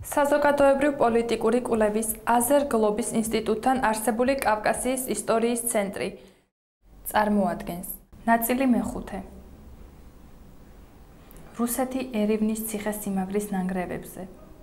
საზოგადოებრივ პოლიტიკური კვლევის აზერ გლობის ინსტიტუტთან არსებული კავკასიის ისტორიის ცენტრი წარმოადგენს. ნაწილი მეხუთე. რუსეთი ერევნის ციხესიმაგრის ნანგრევებზე.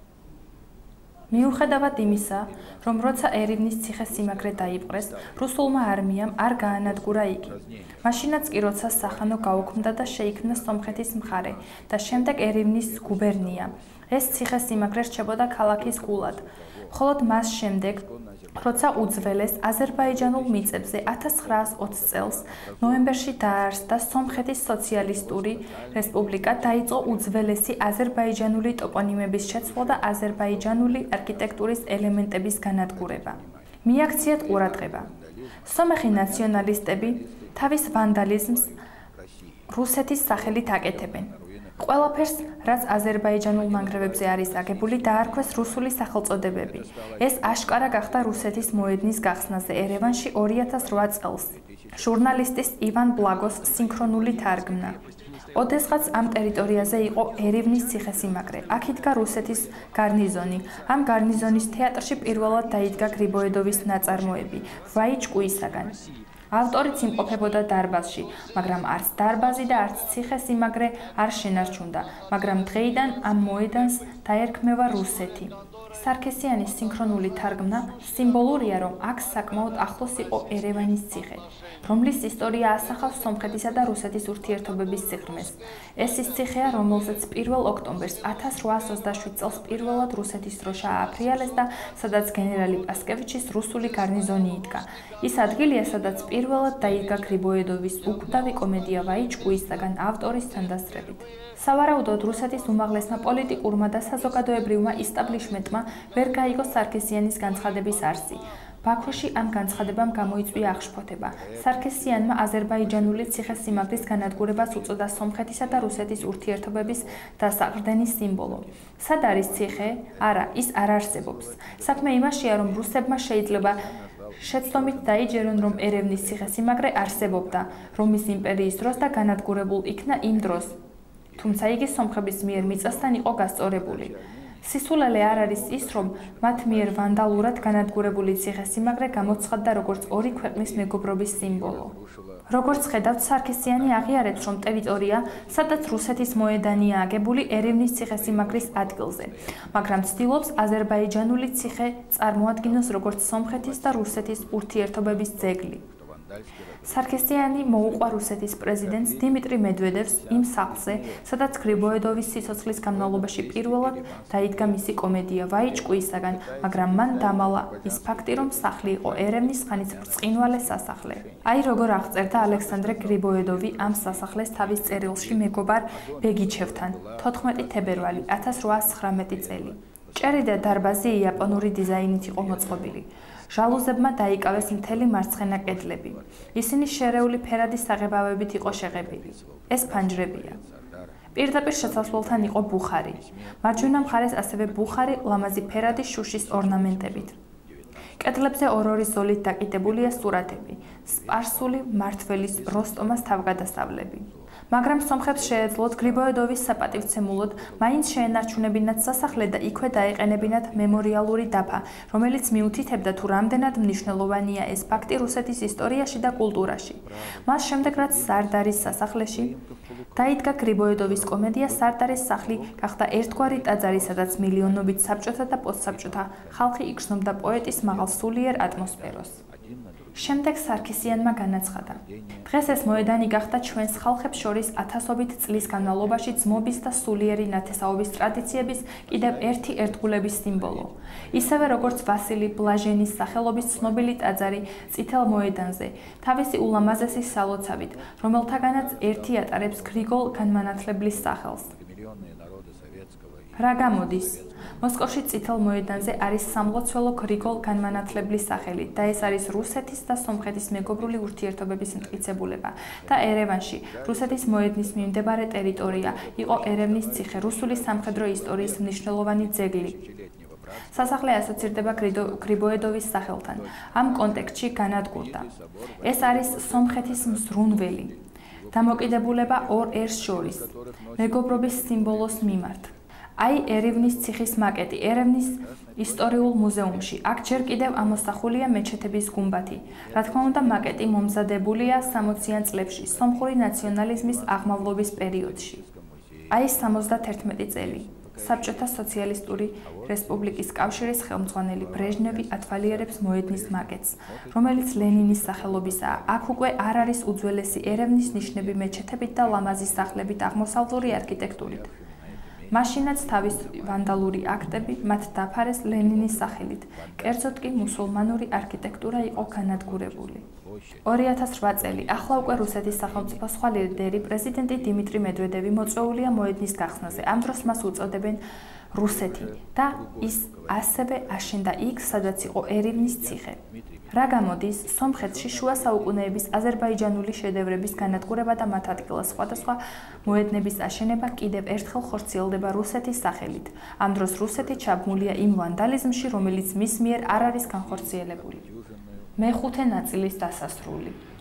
მიუხედავად იმისა, რომ როცა ერევნის ციხესიმაგრე დაიპყრეს, რუსულმა არმიამ არ გაანადგურა იგი. მაშინაც კი როცა სახანო გაუქმდა და შეიქმნა სომხეთის მხარე და შემდეგ ერევნის გუბერნია, ეს ციხესიმაგრე რჩებოდა ქალაქის გულად. მხოლოდ მას შემდეგ, როცა უძველეს აზერბაიჯანულ მიწებზე 1920 წელს ნოემბერში დაარსდა სომხეთის სოციალისტური რესპუბლიკა, დაიწყო უძველესი აზერბაიჯანული ტოპონიმების შეცვლა და აზერბაიჯანული არქიტექტურის ელემენტების განადგურება. მიაქციათ ყურადღება. სომეხი ნაციონალისტები თავის ვანდალიზმს რუსეთის სახელით აკეთებენ. ყველაფერს, რაც აზერბაიჯანულ ნანგრევებზე არის აგებული, დაარქვეს რუსული სახელწოდებები. ეს აშკარა გახდა რუსეთის მოედნის გახსნაზე ერევანში 2008 წელს. ჟურნალისტის ივან ბლაგოს სინქრონული თარგმნა. ოდესღაც ამ ტერიტორიაზე იყო ერევნის ციხესიმაგრე. აქ იდგა რუსეთის გარნიზონი. ამ გარნიზონის თეატრში პირველად დაიდგა გრიბოედოვის ნაწარმოები ვაიჭკუისაგან. ავტორიც იმყოფებოდა დარბაზში, მაგრამ არც დარბაზი და არც ციხესიმაგრე არ შენარჩუნდა, მაგრამ დღეიდან ამ მოედანს დაერქმევა რუსეთი. სარქესიანის სინქრონული თარგმნა სიმბოლურია, რომ აქ საკმაოდ ახლოს იყო ერევანის ციხე, რომლის ისტორია ასახავს სომხეთისა და რუსეთის ურთიერთობების სიღრმეს. ეს ის ციხეა, რომელზეც 1 ოქტომბერს 1827 წელს პირველად რუსეთის დროშა ააფრიალეს და სადაც გენერალი პასკევიჩის რუსული გარნიზონი იდგა. ის ადგილია, სადაც პირველად დაიდგა გრიბოედოვის უკვდავი კომედია ვაიჭკუისაგან ავტორის თანდასწრებით. სავარაუდოდ რუსეთის უმაღლესმა პოლიტიკურმა და საზოგადოებრივმა ისტაბლიშმენტმა ვერ გაიგო სარქესიანის განცხადების არსი. ბაქოში ამ განცხადებამ გამოიწვია აღშფოთება. სარქესიანმა აზერბაიჯანული ციხესიმაგრის განადგურებას უწოდა სომხეთისა და რუსეთის ურთიერთობების დასაყრდენის სიმბოლო. სად არის ციხე? არა, ის არ არსებობს. საქმე იმაშია, რომ რუსებმა შეიძლება შეცდომით დაიჯერონ, რომ ერევნის ციხესიმაგრე არსებობდა, რომის იმპერიის დროს და განადგურებულ იქნა იმ დროს. თუმცა იგი სომხების მიერ მიწასთან იყო გასწორებული. სისულელე არ არის ის, რომ მათ მიერ ვანდალურად განადგურებული ციხესიმაგრე გამოცხადდა როგორც ორი ქვეყნის მეგობრობის სიმბოლო. როგორც ხედავთ, სარქესიანი აღიარებს, რომ ტერიტორია, სადაც რუსეთის მოედანია აგებული ერევნის ციხესიმაგრის ადგილზე, მაგრამ ცდილობს აზერბაიჯანული ციხე წარმოადგინოს როგორც სომხეთის და რუსეთის ურთიერთობების ძეგლი. სარქესიანი მოუყვა რუსეთის პრეზიდენტს დიმიტრი მედვედევს იმ სახლზე, სადაც გრიბოედოვის სიცოცხლის განმავლობაში პირველად დაიდგა მისი კომედია ვაიჭკუისაგან, მაგრამ მან დამალა ის ფაქტი, რომ სახლი იყო ერევნის ხანის ბრწყინვალე სასახლე. აი როგორ აღწერდა ალექსანდრე გრიბოედოვი ამ სასახლეს თავის წერილში მეგობარ ბეგიჩევთან 14 თებერვალი 1819 წელი. ჭერი და დარბაზი იაპონური დიზაინით იყო მოწყობილი. ჟალუზებმა დაიკავეს მთელი მარცხენა კედლები. ისინი შერეული ფერადი საღებავებით იყო შეღებილი. ეს ფანჯრებია. პირდაპირ შესასვლელთან იყო ბუხარი. მარჯვენა მხარეს ასევე ბუხარი ლამაზი ფერადი შუშის ორნამენტებით. კედლებზე ორ-ორი ზოლით დაკიდებულია სურათები. სპარსული მმართველის როსტომას თავგადასავლები. მაგრამ სომხებს შეეძლოთ გრიბოედოვის საპატივცემულოდ მაინც შეენარჩუნებინათ სასახლე და იქვე დაეყენებინათ მემორიალური დაფა, რომელიც მიუთითებდა თუ რამდენად მნიშვნელოვანია ეს ფაქტი რუსეთის ისტორიაში და კულტურაში. მას შემდეგ, რაც სარდარის სასახლეში დაიდგა გრიბოედოვის კომედია, სარდარის სახლი გახდა ერთგვარი ტაძარი, სადაც მილიონობით საბჭოთა და პოსტსაბჭოთა ხალხი იგრძნობდა პოეტის მაღალ სულიერ ატმოსფეროს. შემდეგ სარქესიანმა განაცხადა. დღეს ეს მოედანი გახდა ჩვენს ხალხებს შორის ათასობით წლის განმავლობაში ძმობის და სულიერი ნათესაობის ტრადიციების კიდევ ერთი ერთგულების სიმბოლო. ისევე როგორც ვასილი ბლაჟენის სახელობის ცნობილი ტაძარი წითელ მოედანზე, თავისი ულამაზესი სალოცავით, რომელთაგანაც ერთი ატარებს გრიგოლ განმანათლებლის სახელს. რა გამოდის? მოსკოვში წითელ მოედანზე არის სამლოცველო გრიგოლ განმანათლებლის სახელი და ეს არის რუსეთის და სომხეთის მეგობრული ურთიერთობების მტკიცებულება და ერევანში რუსეთის მოედნის მიმდებარე ტერიტორია იყო ერევნის ციხე, რუსული სამხედრო ისტორიის მნიშვნელოვანი ძეგლი. სასახლე ასოცირდება გრიბოედოვის სახელთან. ამ კონტექსტში განადგურდა. ეს არის სომხეთის მზრუნველი. დამოკიდებულება ორ ერს შორის, მეგობრობის სიმბოლოს მიმართ. აი ერევნის ციხის მაკეტი ერევნის ისტორიულ მუზეუმში. აქ ჯერ კიდევ ამოსახულია მეჩეთების გუმბათი. რა თქმა უნდა, მაკეტი მომზადებულია 60-იან წლებში, სომხური ნაციონალიზმის აღმავლობის პერიოდში. აი 71 წელი. საბჭოთა სოციალისტური რესპუბლიკის კავშირის ხელმძღვანელი ბრეჟნევი ათვალიერებს მოედნის მაკეტს, რომელიც ლენინის სახელობისაა. აქ უკვე არ არის უძველესი ერევნის ნიშნები მეჩეთებით და ლამაზი სახლებით, აღმოსავლური არქიტექტურით. მაშინაც თავის ვანდალური აქტები მათ დაფარეს ლენინის სახელით, კერძოდ კი მუსულმანური არქიტექტურა იყო განადგურებული. 2008 წელი, ახლა უკვე რუსეთის სახელმწიფოს სხვა ლიდერი, პრეზიდენტი დიმიტრი მედვედევი მოწვეულია მოედნის გახსნაზე. ამ დროს მას უწოდებენ რუსეთი და ის ასევე აშენდა იქ, სადაც იყო ერევნის ციხე. რა გამოდის, სომხეთში შუა საუკუნეების აზერბაიჯანული შედევრების განადგურება და მათ ადგილას სხვადასხვა მოედნების აშენება კიდევ ერთხელ ხორციელდება რუსეთის სახელით. ამ დროს რუსეთი ჩაბმულია იმ ვანდალიზმში, რომელიც მის მიერ არ არის განხორციელებული. მეხუთე ნაწილის დასასრული.